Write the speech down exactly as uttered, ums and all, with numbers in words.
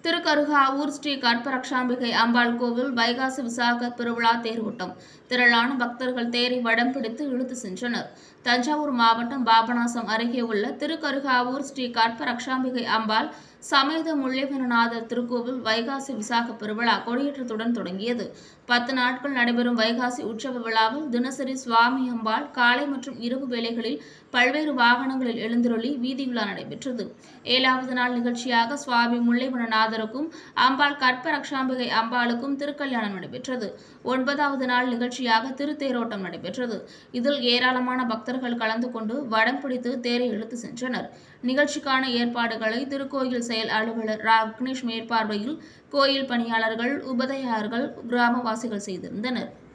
திருக்கருகாவூர் ஸ்ரீ கற்பரக்ஷாம்பிகை அம்பாள் கோவில் வைகாசி விசாக திருவிழா தேரோட்டம். திரளான பக்தர்கள் தேரை வடம் பிடித்து இழுத்து சென்றனர். தஞ்சாவூர் மாவட்டம் பாபநாசம் அருகே உள்ள திருக்கருகாவூர் ஸ்ரீ கற்பரக்ஷாம்பிகை அம்பாள் சமேத முள்ளிவனநாதர் திருக்கோவில் வைகாசி விசாக பெருவிழா கொடியேற்றத்துடன் தொடங்கியது. பத்து நாட்கள் நடைபெறும் வைகாசி உற்சவ விழாவில் தினசரி சுவாமி அம்பாள் காலை மற்றும் இரவு வேளைகளில் பல்வேறு வாகனங்களில் எழுந்தருளி வீதி உலா நடைபெற்றது. ஏழாவது நாள் நிகழ்ச்சியாக சுவாமி முள்ளிவனநாதருக்கும் அம்பாள் கற்பரக்ஷாம்பிகை அம்பாளுக்கும் திருக்கல்யாணம் நடைபெற்றது. ஒன்பதாவது நாள் நிகழ்ச்சியாக திருத்தேரோட்டம் நடைபெற்றது. இதில் ஏராளமான பக்தர்கள் கலந்து கொண்டு வடம் பிடித்து தேரை இழுத்து சென்றனர். நிகழ்ச்சிக்கான ஏற்பாடுகளை திருக்கோயில் செயல் அலுவலர் ரா விக்னேஷ் மேற்பார்வையில் கோயில் பணியாளர்கள், உபதையார்கள், கிராமவாசிகள் செய்திருந்தனர்.